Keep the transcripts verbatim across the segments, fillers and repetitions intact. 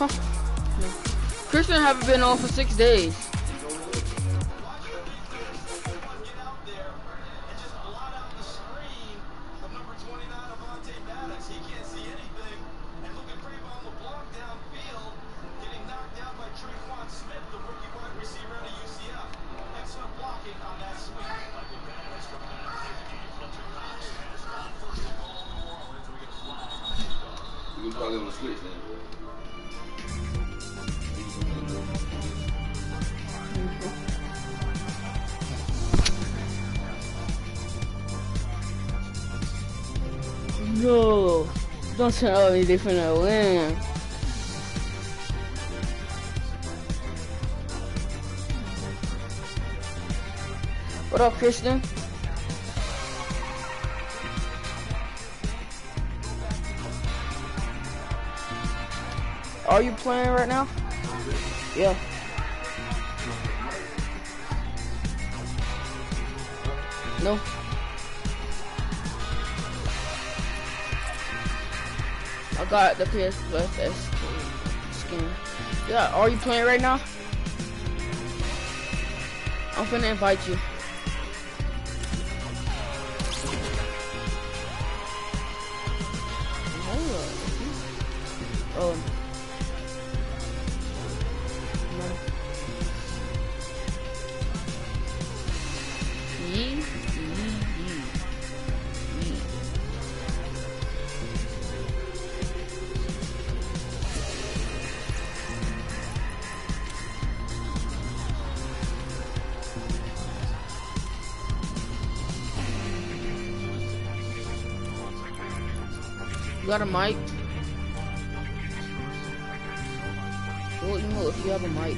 huh? No. Christian haven't been on for six days. You was probably on the switch then. No, don't tell me they finna win. What up, Christian? Are you playing right now? Yeah. No. I got the P S Plus S skin. Yeah, are you playing right now? I'm finna invite you. Oh. You got a mic? Well, you know if you have a mic.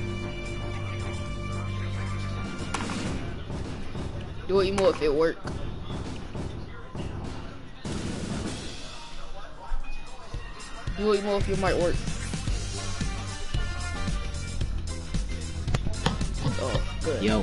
Do it emo if it work. Do it emo if your mic work. Oh, good. Yo.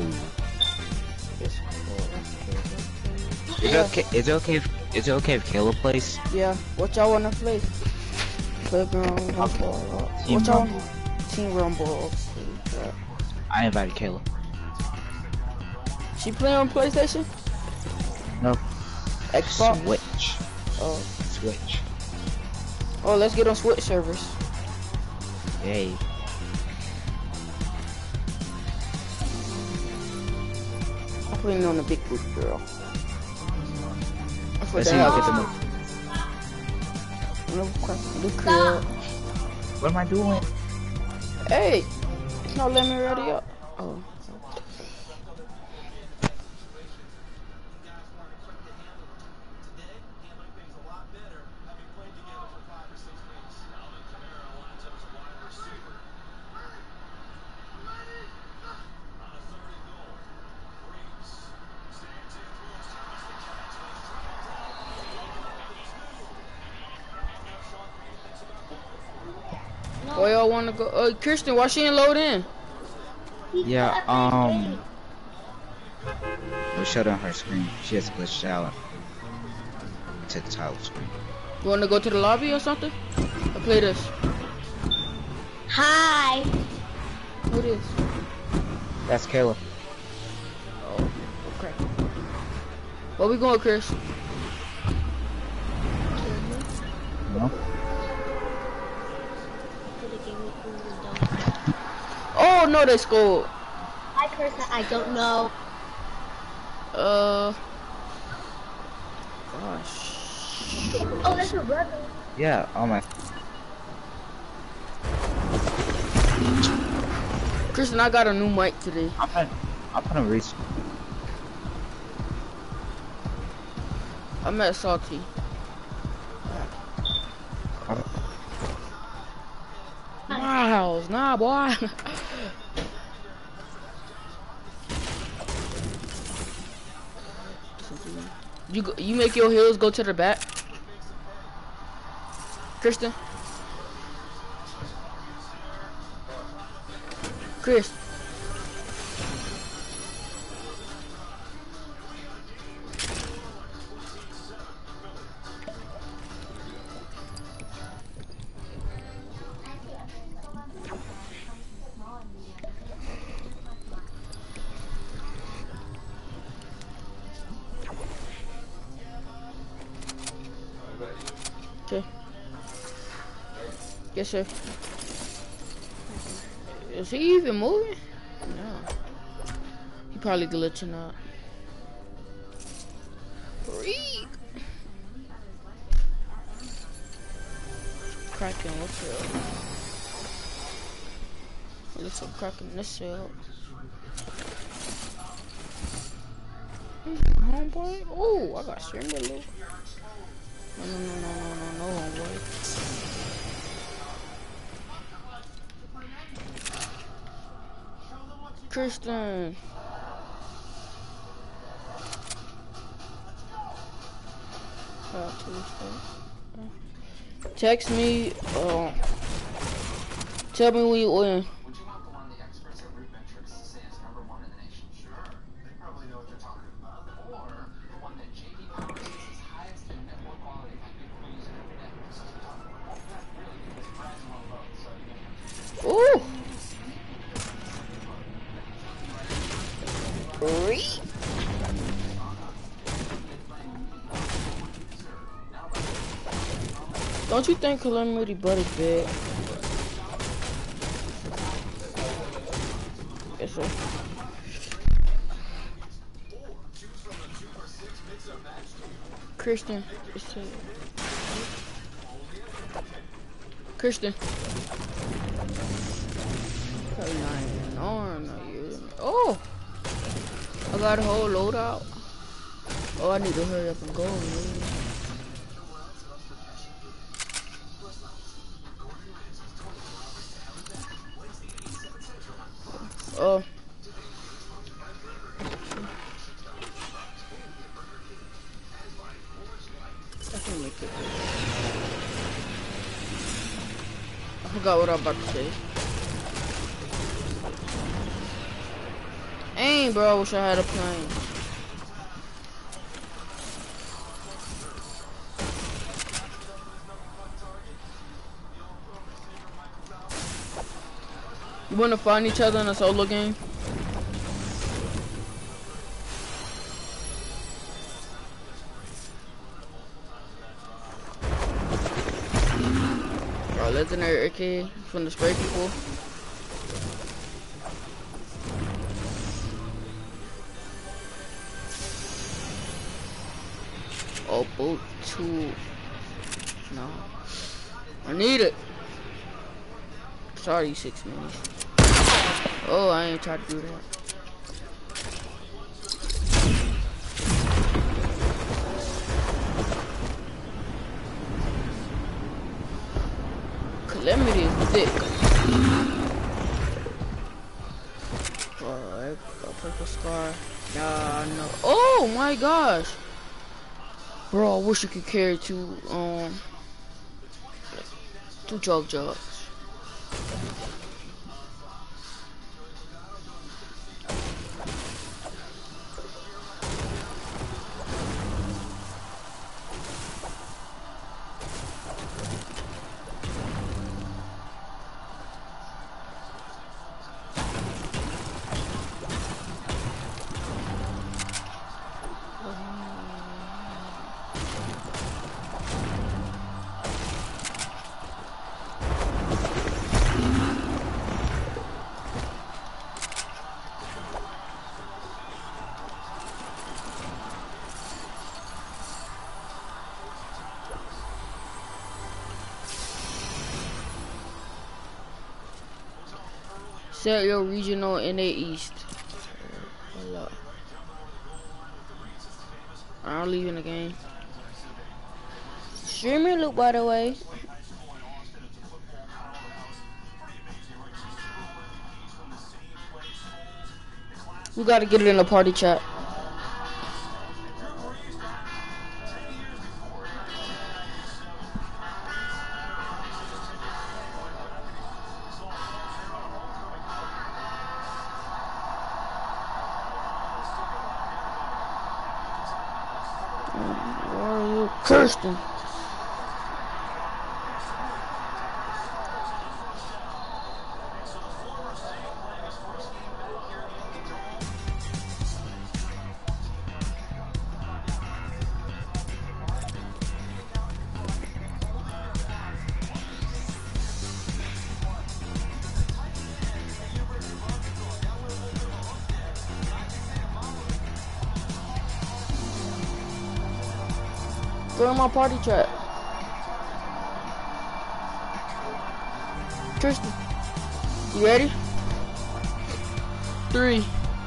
Is it okay? Is it okay? If, is it okay if Caleb plays? Yeah. What y'all wanna play? Playground, Rumble. What y'all? Team Rumble. Yeah. I invited Caleb. She playing on PlayStation? No. Xbox? Switch. Oh. Switch. Oh, let's get on Switch servers. Yay. I'm playing on the big boot girl. Let's see how I get the move. What am I doing? Hey, it's not letting me ready up. Oh. Where y'all wanna go? Uh, Kirsten, why she ain't load in? Yeah, um... We'll shut down her screen. She has glitched out to the title screen. You wanna go to the lobby or something? Or play this? Hi! Who it is? That's Caleb. Oh, okay. Where we going, Chris? No? Oh, no, they scored. Hi, Chris. I don't know. Uh. Gosh. Oh, that's your brother. Yeah, oh my. Kristen, I got a new mic today. I'm gonna, I'm gonna reach. I'm at Salty. Miles, nah, boy. You go, you make your heels go to the back, Kristen. Chris. Okay. Yes, sir. Is he even moving? No. He probably glitching out. Freak. Cracking, what's up? Looks like cracking this cell. Homeboy? Oh, I got streamer loot. No, no, no, no, no, no, no, homeboy. Christian. Text me. Uh, tell me when you win. Ooh. Don't you think Calamity Buddy's bad? Yes, sir. Christian. Christian. Oh! I got a whole loadout. Oh, I need to hurry up and go, man. Oh. I can make it. I forgot what I'm about to say. Dang, bro, I wish I had a plane. You wanna find each other in a solo game? Bro, legendary A K from the spray people. Oh, boat two. No. I need it. Sorry, six minutes. Oh, I ain't trying to do that. Calamity is thick. Oh, I got a purple scar. Nah, no. Oh my gosh. Bro, I wish you could carry two, um, two jog jogs. Set your regional N A East. I'm leaving the game. Streamer loop, by the way. We gotta get it in the party chat. Kirsten. Join my party chat. Tristan, you ready? Three.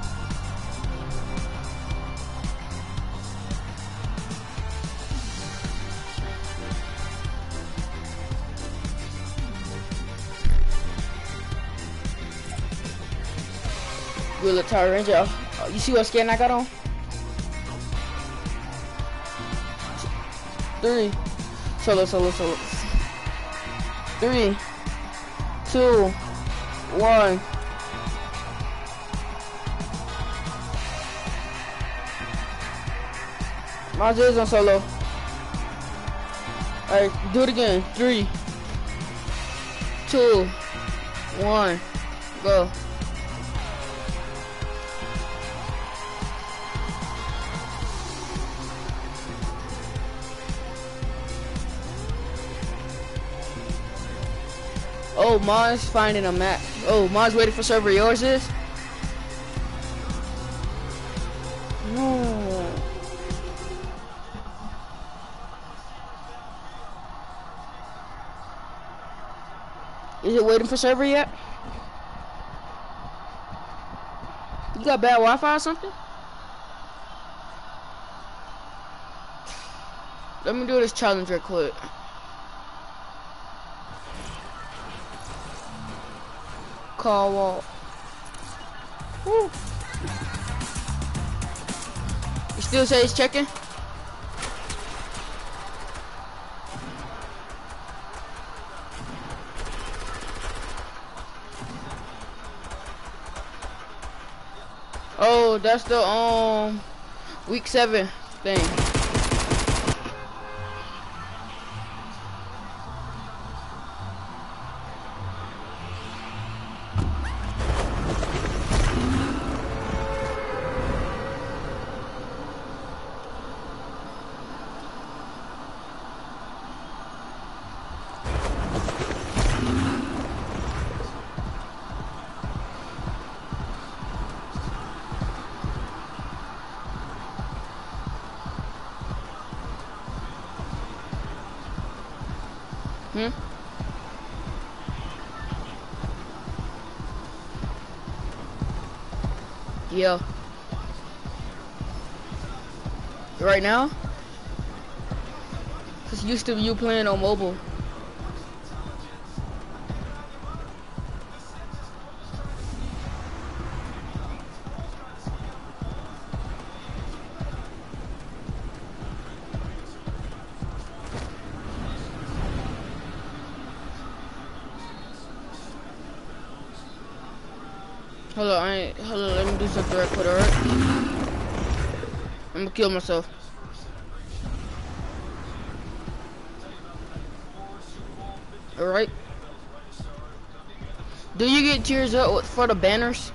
Good little Tower Ranger. Oh, you see what skin I got on? Three. Solo, solo, solo. Three. Two. One. Mine's is on solo. Alright, do it again. Three. Two. One. Go. Oh, mine's finding a map. Oh, mine's waiting for server. Yours is? No. Is it waiting for server yet? You got bad Wi-Fi or something? Let me do this challenge real quick. Call wall. Woo. You still say it's checking? Oh, that's the um week seven thing. Hmm? Yeah. Right now? Cause used to you playing on mobile. Hold on, I ain't, hold on, let me do something right quick, alright? I'm gonna kill myself. Alright. Do you get tears up for the banners?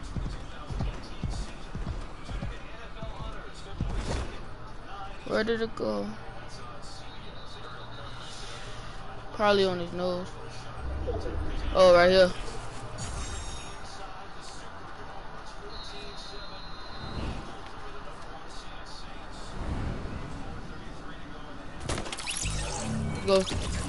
Where did it go? Probably on his nose. Oh, right here. Go.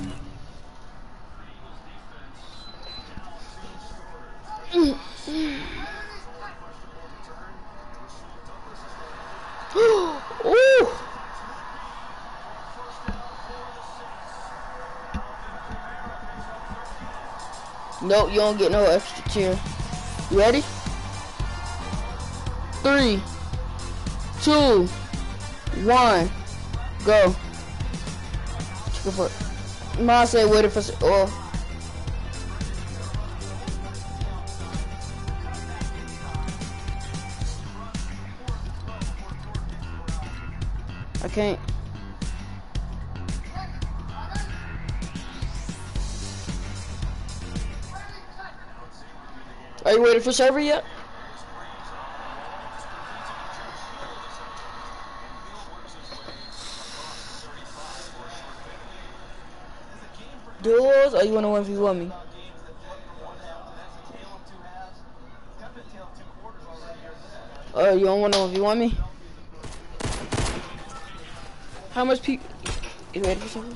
Ooh. Nope, you don't get no extra cheer. You ready? Three, two, one, go. Chicken foot. Mom said waiting for oh. I can't. Are you waiting for server yet? Duels, or you wanna one v one me? Oh, uh, you don't wanna one v one me? How much people? You ready for something?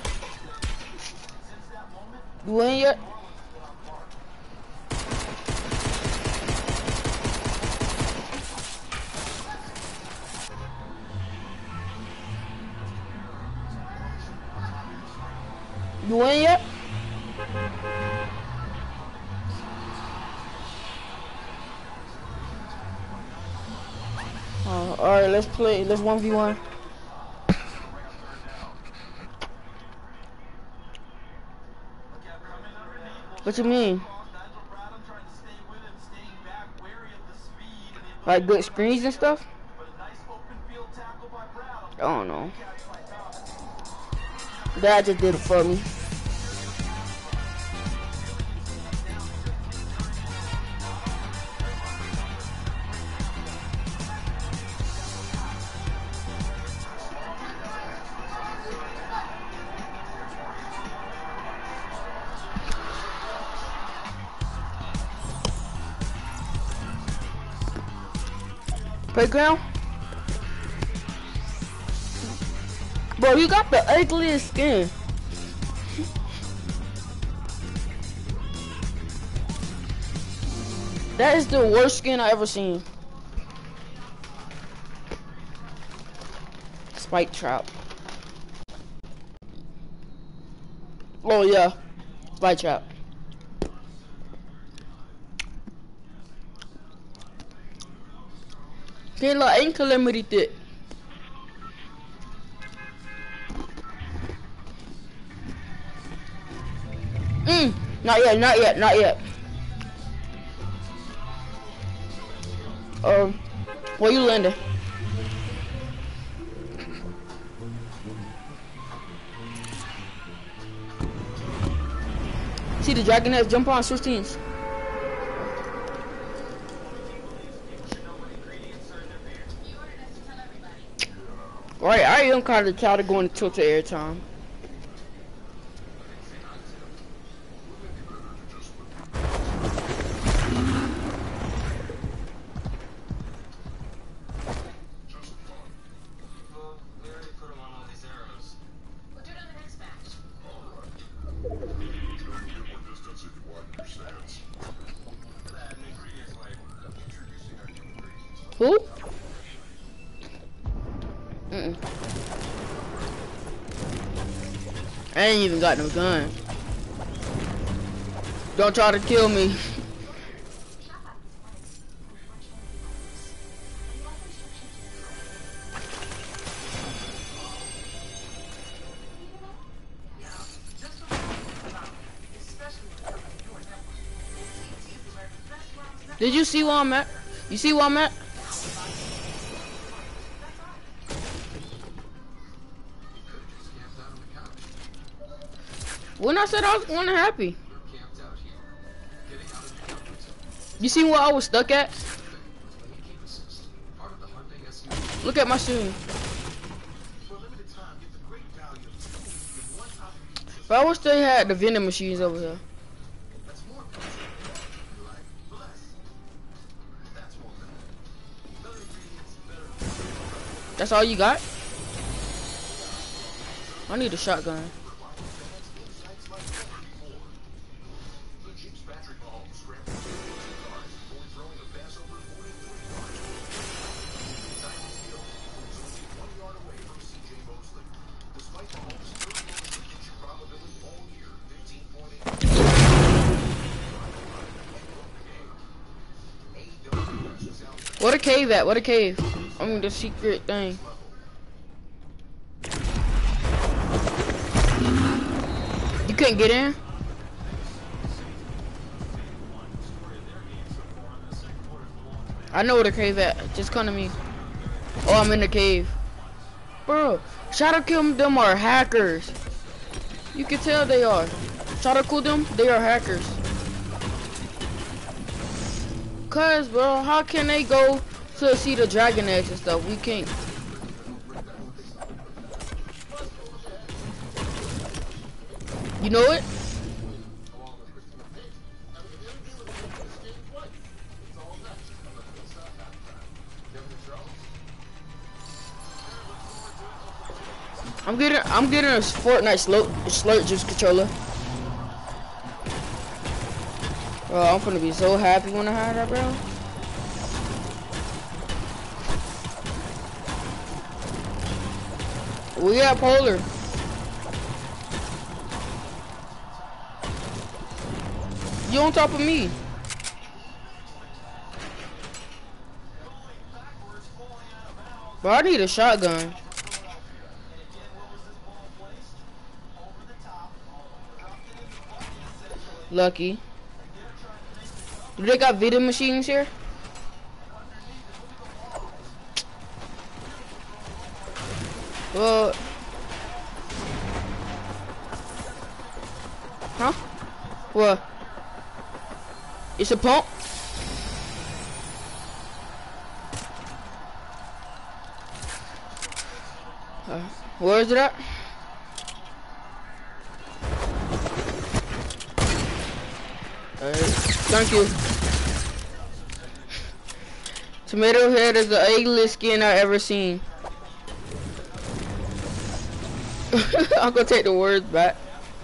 You in yet? You in yet? Uh, Alright, let's play. Let's one v one. What you mean? Like good screens and stuff? I don't know. Dad just did it for me. Playground? Bro, you got the ugliest skin. That is the worst skin I ever seen. Spike trap. Oh yeah, spike trap. Kailan ang calamity? Mm, not yet, not yet, not yet. Um, where you landing? See the dragon heads, jump on switch teams. Right, I am kind of tired of going to tilted every time. Who? Mm-mm. I ain't even got no gun. Don't try to kill me. Did you see where I'm at? You see where I'm at? When I said I was going happy. You see where I was stuck at? Look at my shooting. But I wish they had the vending machines over here. That's all you got? I need a shotgun. What a cave at? What a cave? I mean the secret thing. You couldn't get in? I know where the cave at. Just come to me. Oh, I'm in the cave. Bro, Shadow Kill them are hackers. You can tell they are. Shadow Kill them, they are hackers. Cause bro, how can they go to see the dragon eggs and stuff? We can't. You know it? I'm getting I'm getting a Fortnite slurp slurp juice controller. Bro, I'm gonna be so happy when I have that, bro. We got Polar. You on top of me. Bro, I need a shotgun. Lucky. Do they got vending machines here? Well, huh? What? It's a pump? Uh, where is it at? Alright, thank you. Tomato Head is the ugliest skin I've ever seen. I'm gonna take the words back.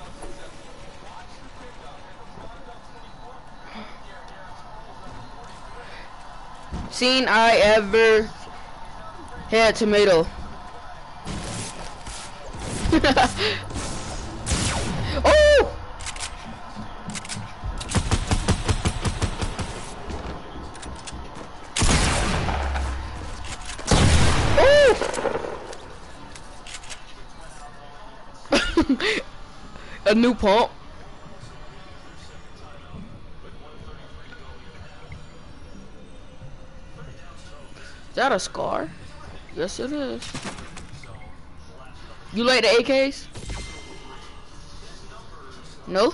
Seen I ever had tomato. Oh! A new pump. Is that a scar? Yes, it is. You like the A Ks? No?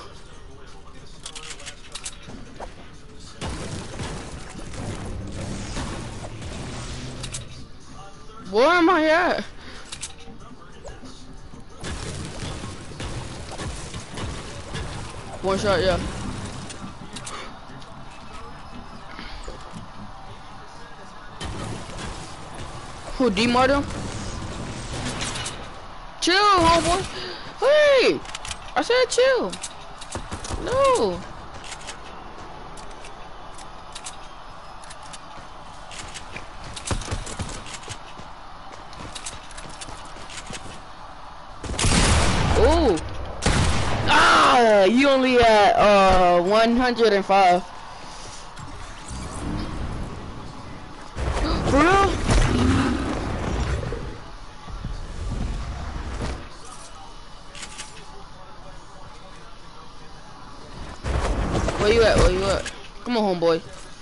Where am I at? One shot, yeah. Who, D-Martin? Chill, homeboy. Hey! I said chill. No. Ooh. Ah, you only at uh one hundred and five. For real? Where you at? Where you at? Come on, homeboy.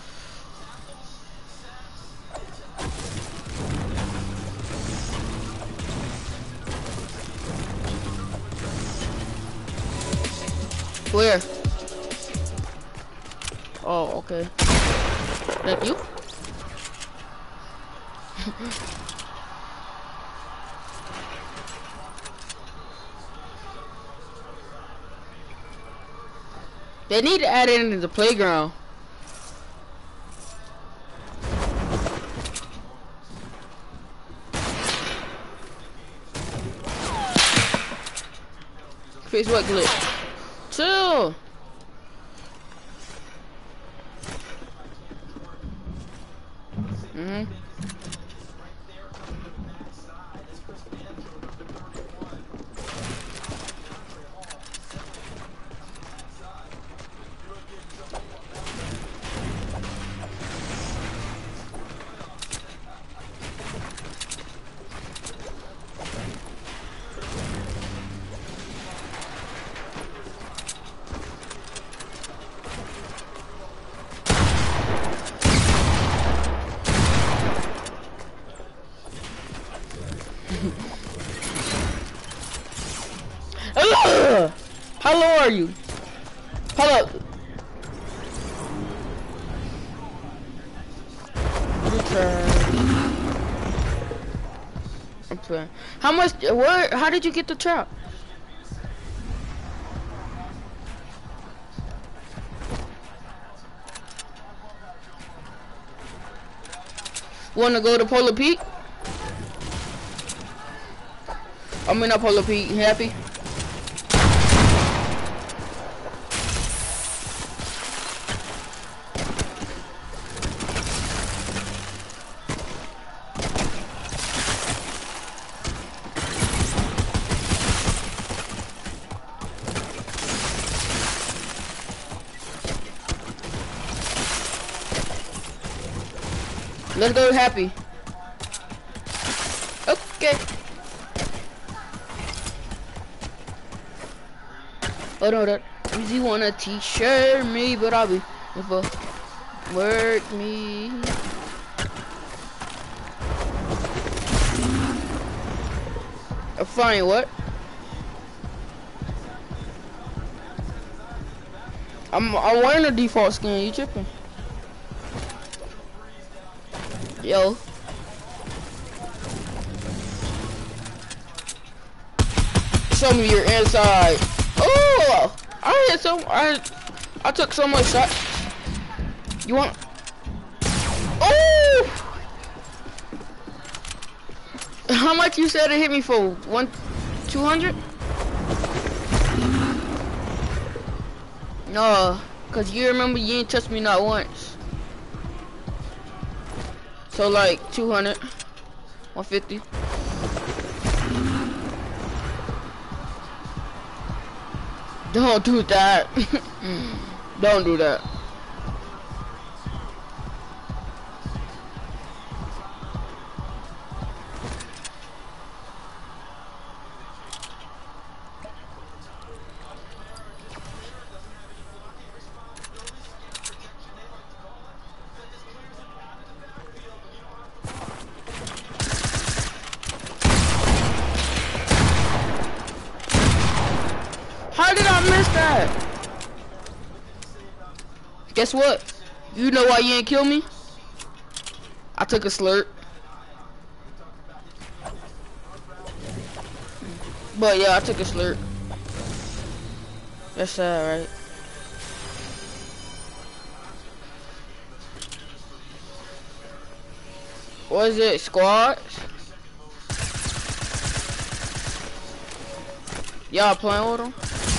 Where? Oh, okay. Thank you. They need to add it into the playground. Face what glitch? Chill. Mm-hmm. How low are you? Hold up. I'm playing. How much? Where? How did you get the trap? Want to go to Polar Peak? I'm in Apollo Pete. You happy? Let's go happy. Okay. Oh no, that easy wanna t-shirt me, but I'll be if a work me. Uh, fine, what? I'm I'm wearing the default skin. You tripping? Yo. Show me your inside. Oh, I hit so I I took so much shots. You want? Oh, how much you said it hit me for? One, two hundred? No, cause you remember you ain't touched me not once. So like two hundred, one fifty. Don't do that. Don't do that. How did I miss that? Guess what? You know why you ain't kill me? I took a slurp. But yeah, I took a slurp. That's sad, right? What is it? Squads? Y'all playing with them?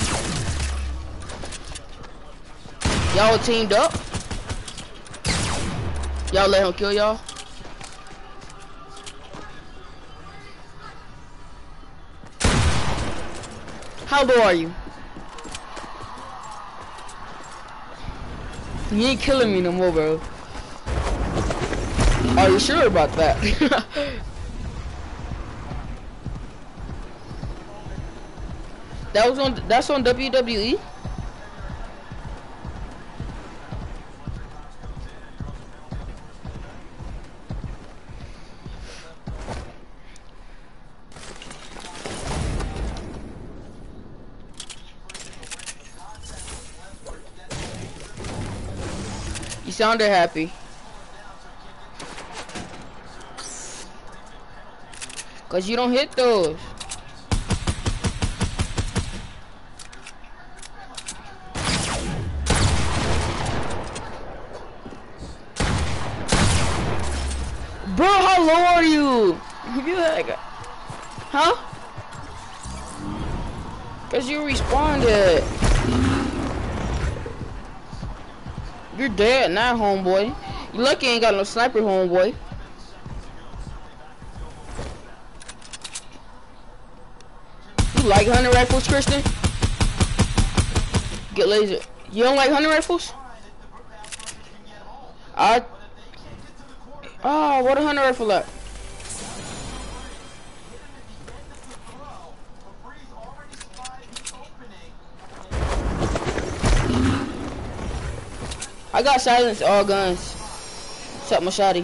Y'all teamed up? Y'all let him kill y'all? How low are you? You ain't killing me no more, bro. Are you sure about that? That was on. That's on W W E. You sounded happy. Cause you don't hit those. Bro, how low are you? You like, huh? Cause you responded. You're dead now, homeboy. You lucky you ain't got no sniper, homeboy. You like hunting rifles, Christian? Get laser. You don't like hunting rifles? I. Oh, what a hunting rifle at? I got silenced all guns. Except my shotty.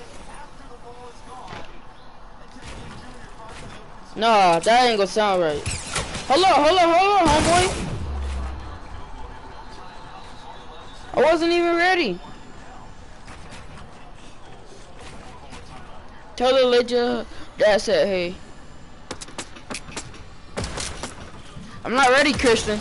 Nah, that ain't gonna sound right. Hold on, hold on, hold on, homeboy. I wasn't even ready. Tell the ledger dad said hey. I'm not ready, Christian.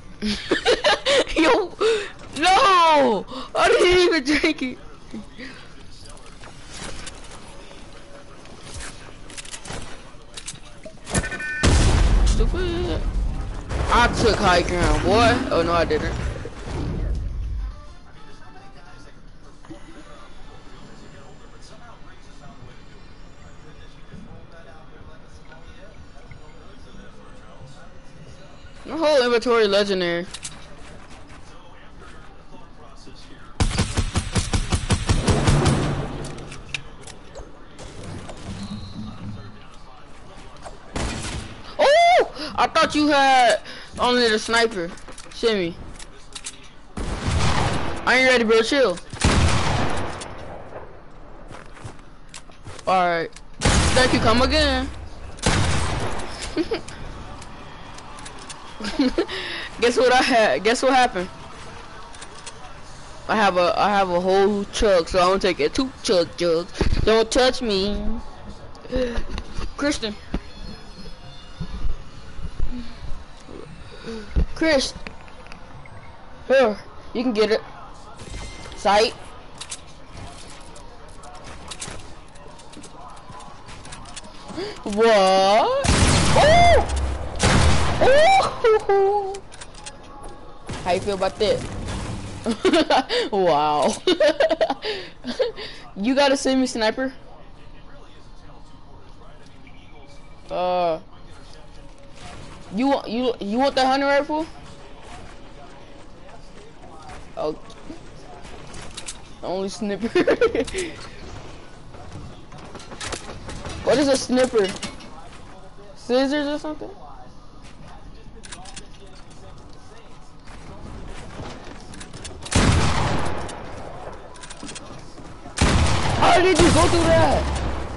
Yo, no! I didn't even drink it. I took high ground, boy. Oh no, I didn't. My whole inventory legendary. Oh! I thought you had only the sniper. Shimmy. I ain't ready, bro. Chill. Alright. Thank you. Come again. Guess what I had? Guess what happened? I have a I have a whole chug, so I'm gonna take it two chug jugs. Don't touch me, Christian. Chris, here you can get it. Sight. What? Oh! Ooh. How you feel about that? Wow. You got a semi sniper? Uh, you want you you want the hunting rifle? Oh, only snipper. What is a snipper? Scissors or something? How did you go through that?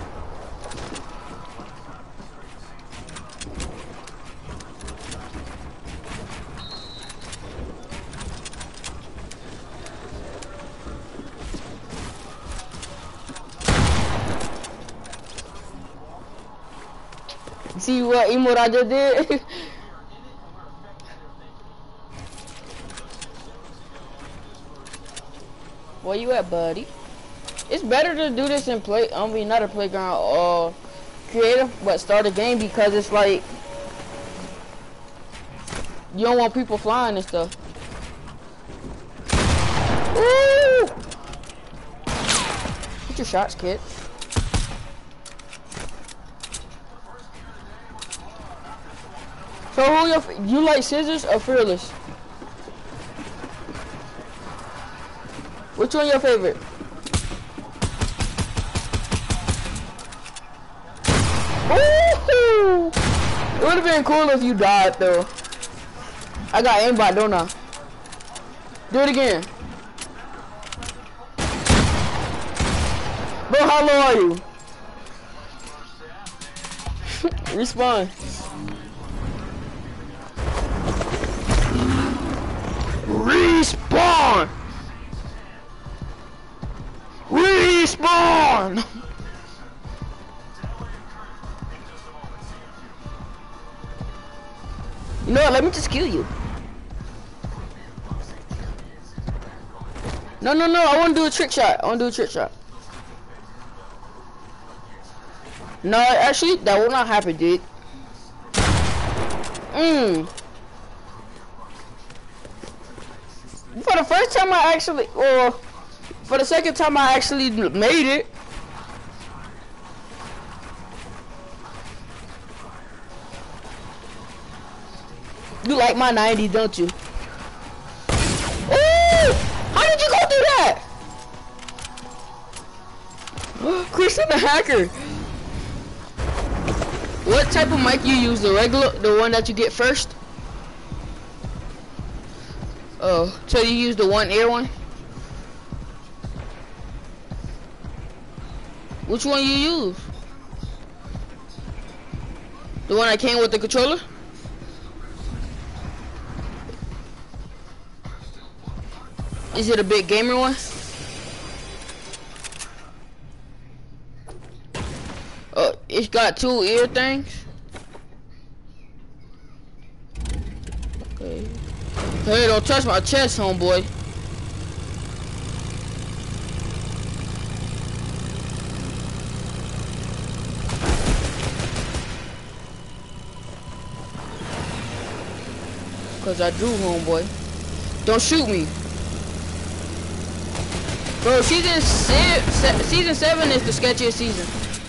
See what emote I just did? Where you at, buddy? It's better to do this in play. I mean, not a playground, uh, creative, but start a game because it's like you don't want people flying and stuff. Woo! Get your shots, kid. So who your, you like scissors or fearless? Which one your favorite? Ooh! It would have been cool if you died though. I got aimbot, don't I? Do it again. Bro, how low are you? Respawn. Respawn! Respawn! You know what, let me just kill you. No, no, no, I want to do a trick shot. I want to do a trick shot. No, actually, that will not happen, dude. Mmm. For the first time I actually, or for the second time I actually made it. You like my ninety, don't you? Ooh! How did you go through that? Christian the hacker. What type of mic you use? The regular, the one that you get first? Oh, so you use the one ear one? Which one you use? The one that came with the controller? Is it a big gamer one? Oh, it's got two ear things. Okay. Hey, don't touch my chest, homeboy. Cause I do, homeboy. Don't shoot me. Bro, season six, se season seven is the sketchiest season.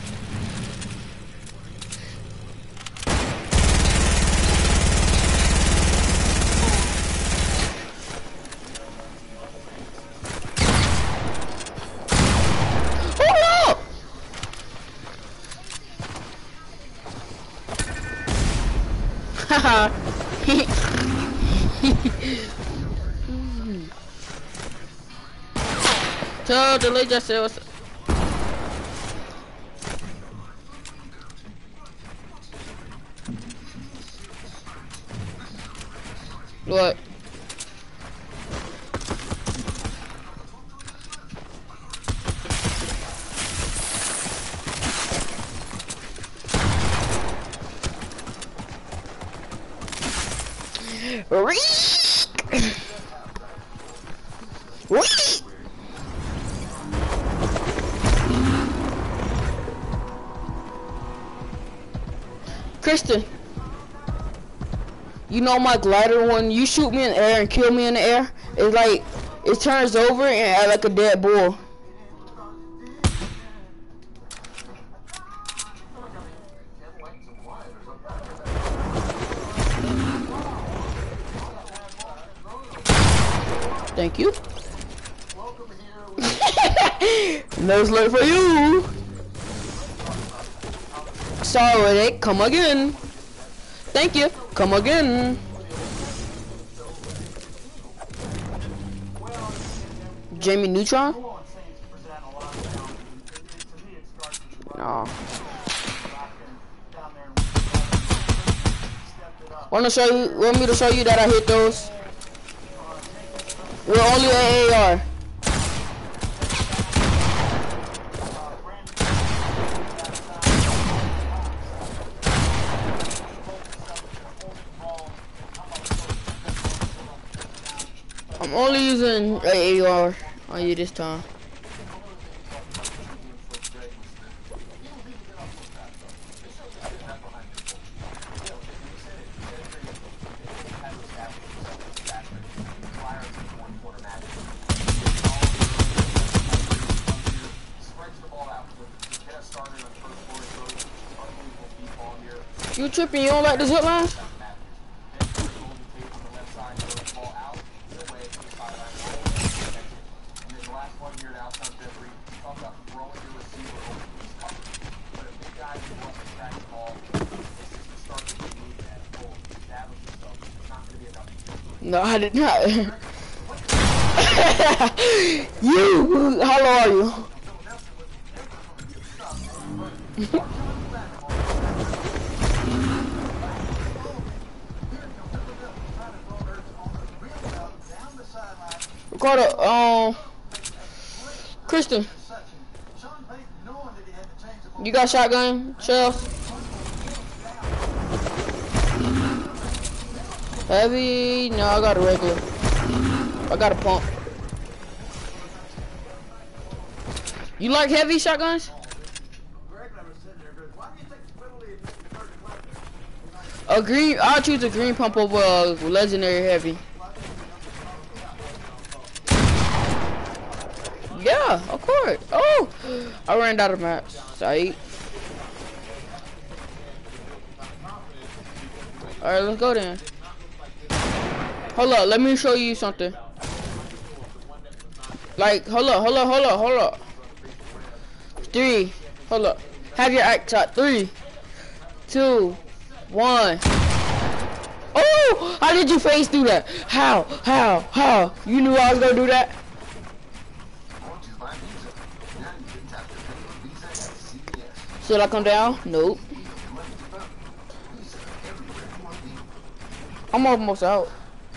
Oh no! Haha. Tell delete yourself. What? What? Kristen, you know my glider, when you shoot me in the air and kill me in the air, it's like, it turns over and act like a dead bull. Thank you. Nose look for you. Sorry, come again. Thank you. Come again. Jamie Neutron? No. Wanna show you? Want me to show you that I hit those? We're only at A R. I'm only using A R on you this time. You tripping? You don't like the zip line? No, I did not. You, how low are you? Ricardo, um, Kristen, you got shotgun shells? Heavy? No, I got a regular. I got a pump. You like heavy shotguns? A green, I'll choose a green pump over a legendary heavy. Yeah, of course. Oh, I ran out of maps. Sight. All right, let's go then. Hold up, let me show you something. Like, hold up, hold up, hold up, hold up. Three, hold up. Have your act shot. Three, two, one. Oh, how did you face through that? How, how, how? You knew I was gonna do that? Should I come down? Nope. I'm almost out.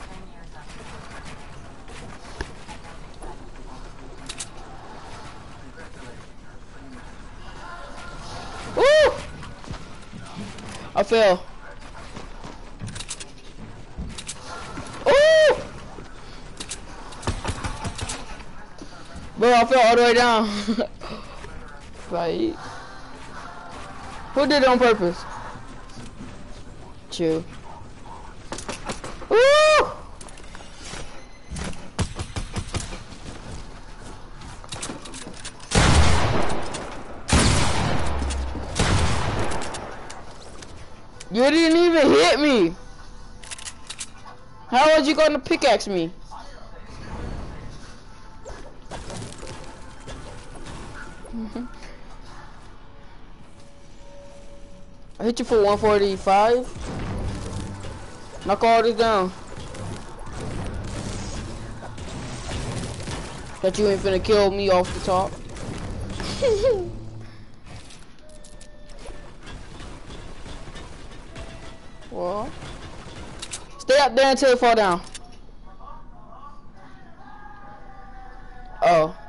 Woo! I fell. Ooh! Bro, I fell all the way down. Right. Who did it on purpose? True. Woo! You didn't even hit me. How was you gonna pickaxe me? I hit you for one forty-five. Knock all this down. That you ain't finna kill me off the top. Well, stay up there until it fall down. Oh.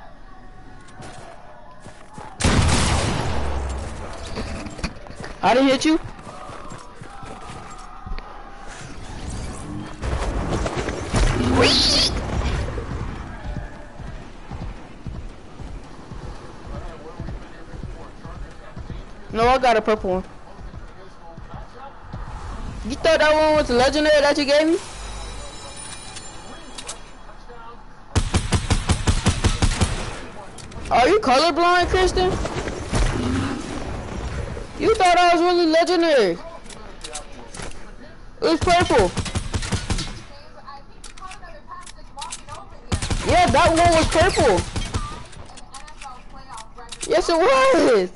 I didn't hit you. No, I got a purple one. You thought that one was legendary that you gave me? Are you colorblind, Kristen? You thought I was really legendary. It was purple. Yeah, that one was purple. Yes, it was.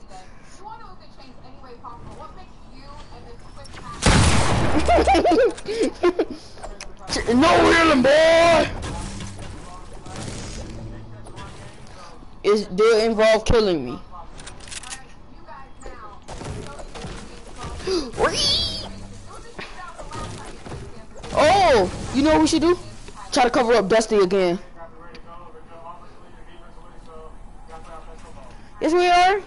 No healing, boy. It did involve killing me. Oh, you know what we should do? Try to cover up Dusty again. Yes, we are.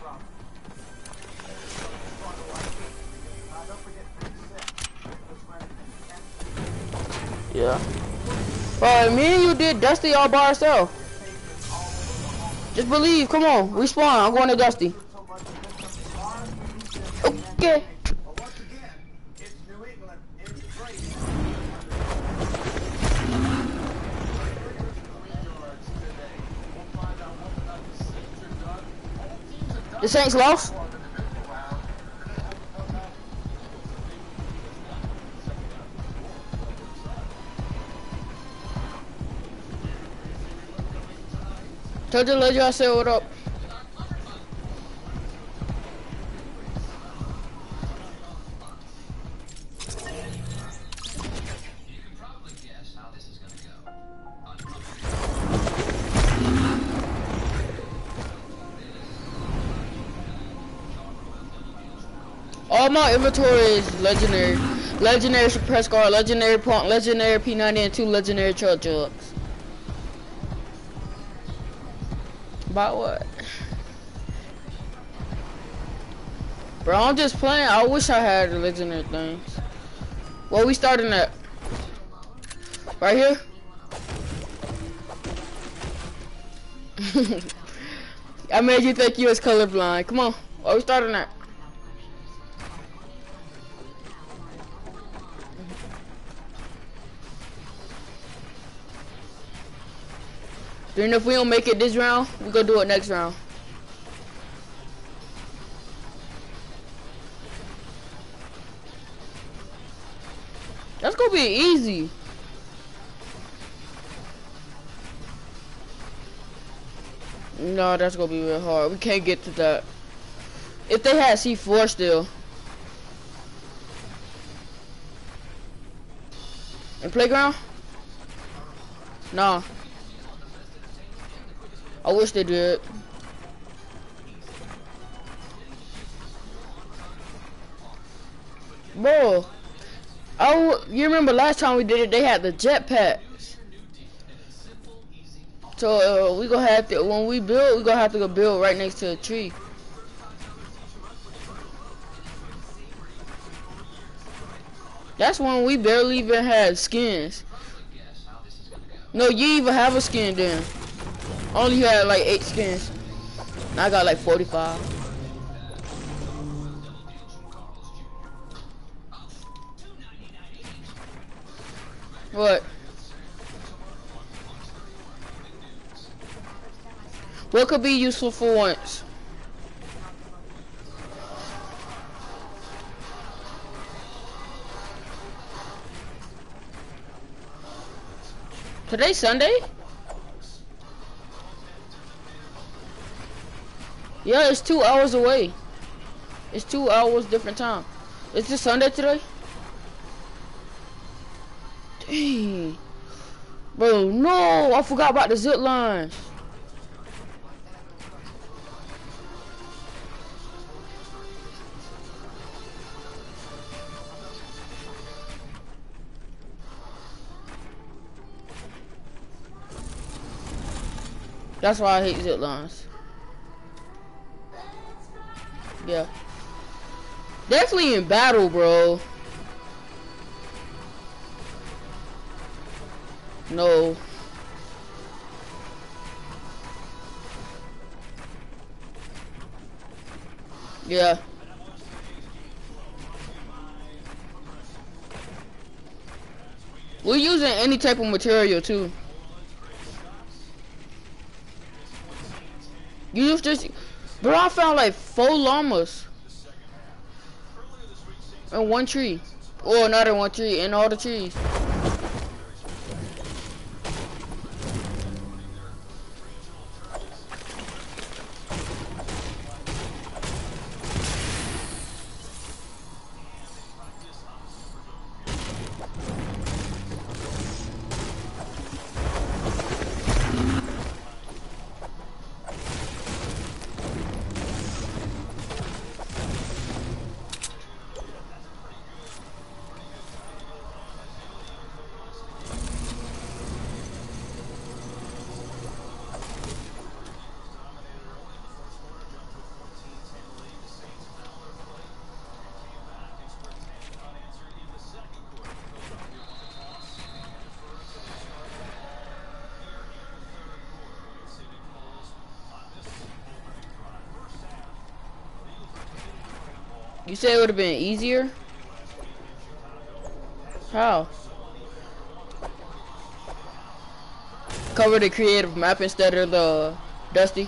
Yeah. Alright, me and you did Dusty all by ourselves. Just believe. Come on, respawn. I'm going to Dusty. Okay. The Saints lost. Told you, let y'all say what up. All my inventory is legendary. Legendary suppress guard, legendary pump, legendary P ninety, and two legendary truck jugs. About what? Bro, I'm just playing. I wish I had the legendary things. Well, we starting at? Right here? I made you think you was colorblind. Come on. What we starting at? Then if we don't make it this round, we gonna do it next round. That's gonna be easy. No, that's gonna be real hard. We can't get to that. If they had C four still. In playground? No. I wish they did. Bro, I w you remember last time we did it, they had the jetpacks. So uh, we gonna have to, when we build, we gonna have to go build right next to a tree. That's when we barely even had skins. No, you even have a skin then. Only had like eight skins. Now I got like forty-five. What? What could be useful for once? Today's Sunday? Yeah, it's two hours away. It's two hours different time. Is this Sunday today? Dang. Bro, no, I forgot about the zip lines. That's why I hate zip lines. Yeah. Definitely in battle, bro. No. Yeah. We're using any type of material too. You used this, bro. I found like four llamas in one tree, or not in one tree, in all the trees. You said it would have been easier? How? Cover the creative map instead of the Dusty?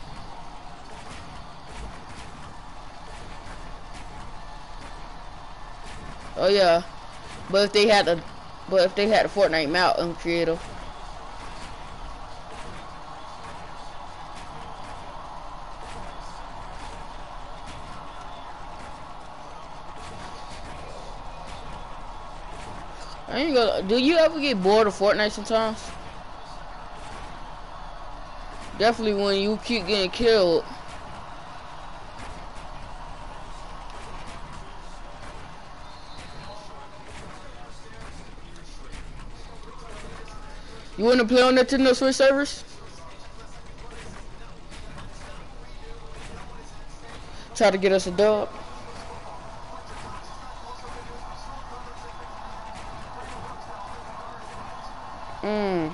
Oh yeah. But if they had the but if they had the Fortnite map in creative. I ain't gonna, do you ever get bored of Fortnite sometimes? Definitely when you keep getting killed. You wanna play on Nintendo Switch servers? Try to get us a dub. Mm.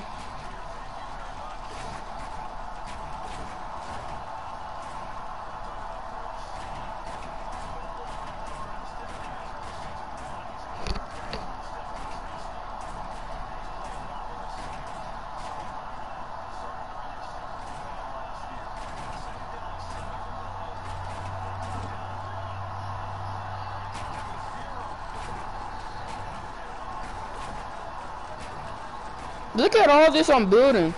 Look at all this I'm building.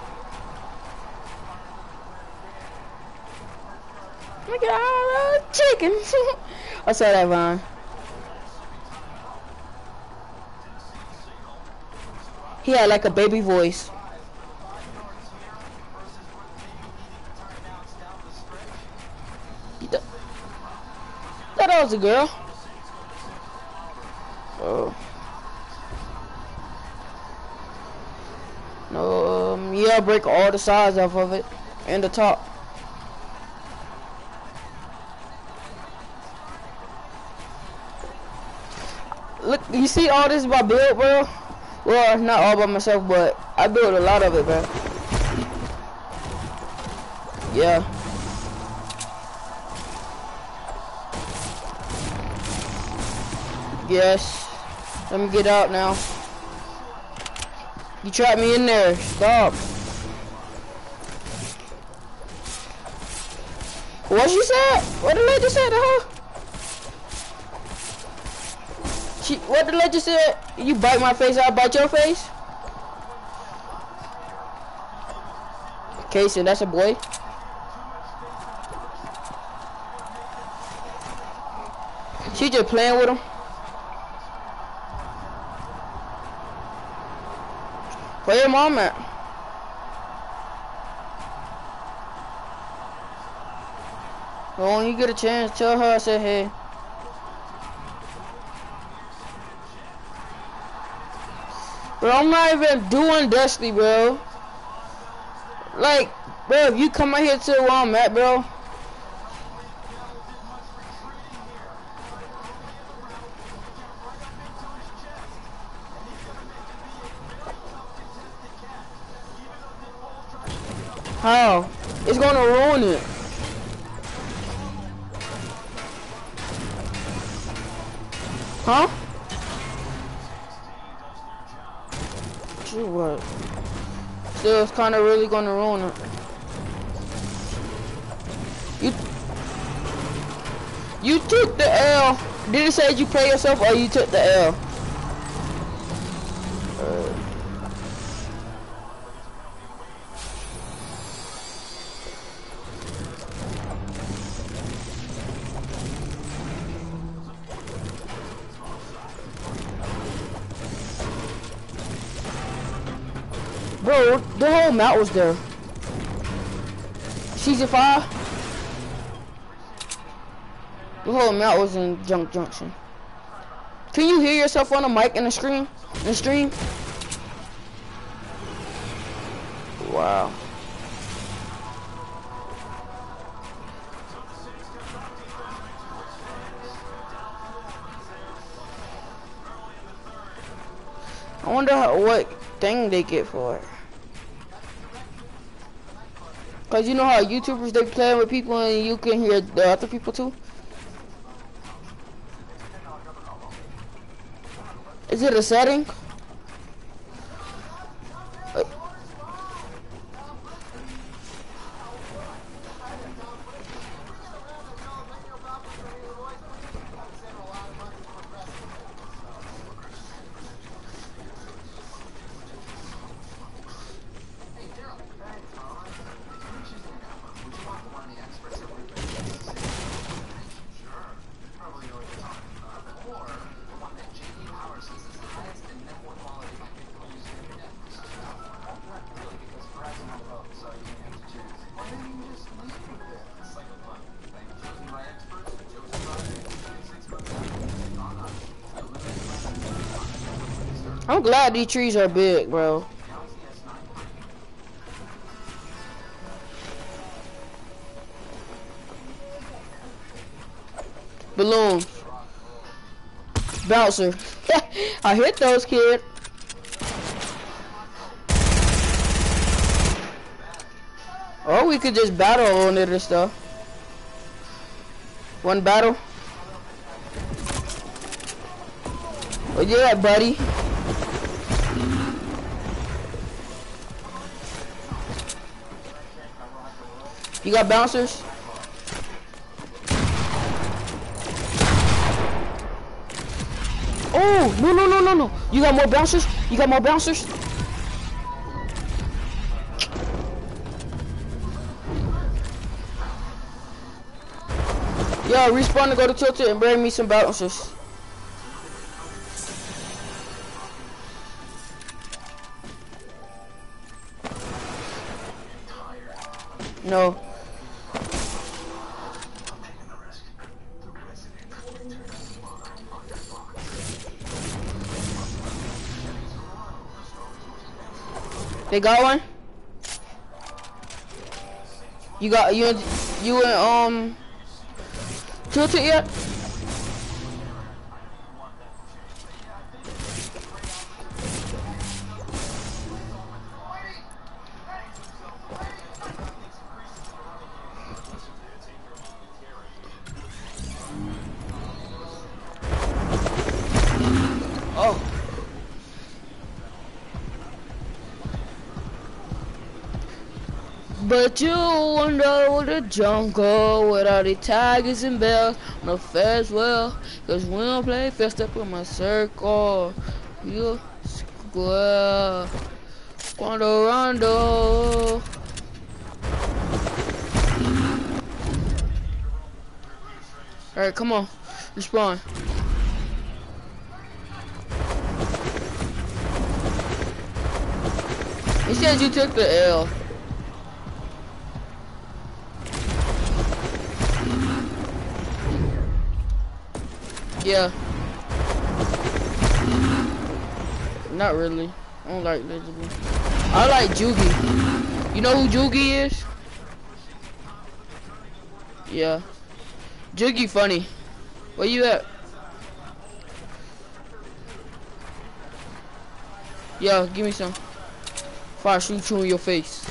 Look at all the chickens. I saw that, Vine. He had like a baby voice. Th that was a girl. Oh. No, um, yeah, break all the sides off of it and the top. Look, you see all this by build, bro? Well, not all by myself, but I built a lot of it, bro. Yeah. Yes. Let me get out now. You trapped me in there. Stop. What she said? What the lady said to her? She, what the lady said? You bite my face, I'll bite your face? Casey, that's a boy. She just playing with him. Where your mom at? Well, when you get a chance, tell her I said hey. Bro, I'm not even doing Destiny, bro. Like, bro, if you come out here to where I'm at, bro. How? It's gonna ruin it. Huh? True what? Still, it's kind of really gonna ruin it. You, you took the L. Did it say you play yourself or you took the L? Uh, Bro, the whole map was there. Season five. The whole map was in Junk Junction. Can you hear yourself on the mic in the screen? In the stream? Wow. I wonder how, what thing they get for it. Cause you know how YouTubers, they playing with people and you can hear the other people too? Is it a setting? Uh, I'm glad these trees are big, bro. Balloons. Bouncer. I hit those, kid. Or we could just battle on it and stuff. One battle. Oh yeah, buddy. You got bouncers? Oh, no, no, no, no, no. You got more bouncers? You got more bouncers? Yo, respawn to go to Tilted and bring me some bouncers. No. They got one? You got you and you and um Tilted yet? But you wander the jungle with all the tigers and bears on the fast well. Cause we don't play fair, step in my circle. You square. Quando rondo. Alright, come on. Respawn. He says you took the L. Yeah. Not really. I don't like legible. I like Jugi. You know who Jugi is? Yeah. Jugi funny. Where you at? Yeah, give me some. If I shoot you in your face.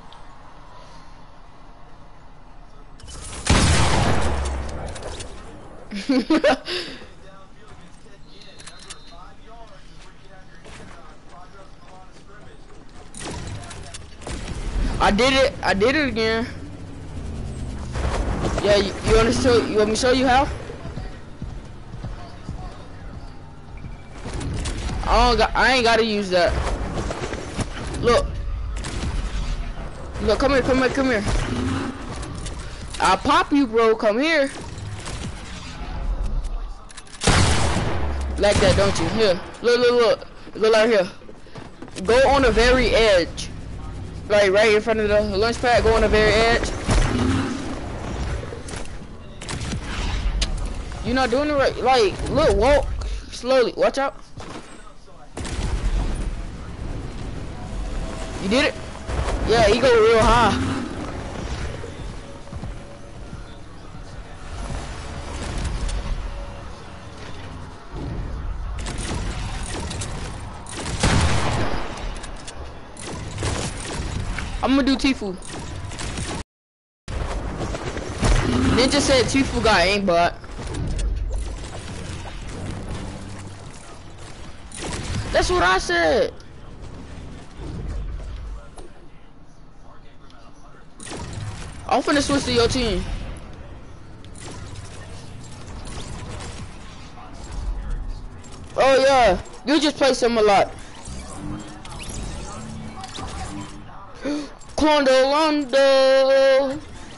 I did it. I did it again. Yeah, you, you want to show? You want me to show you how? I don't got. I ain't gotta use that. Look. Look. Come here. Come here. Come here. I'll pop you, bro. Come here. Like that, don't you? Here. Look. Look. Look. Look right here. Go on the very edge. Like right in front of the lunch pad. Go on the very edge. You're not doing it right. Like, look, walk slowly. Watch out. You did it? Yeah, he go real high. I'm gonna do Tifu. Ninja said Tifu got aimbot. That's what I said. I'm finna switch to your team. Oh yeah, you just play some a lot. Quando Rondo.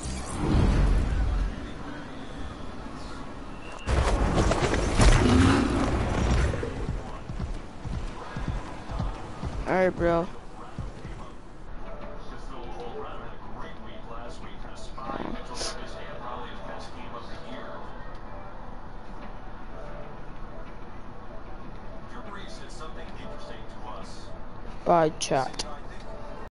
Alright, bro. Bye, chat.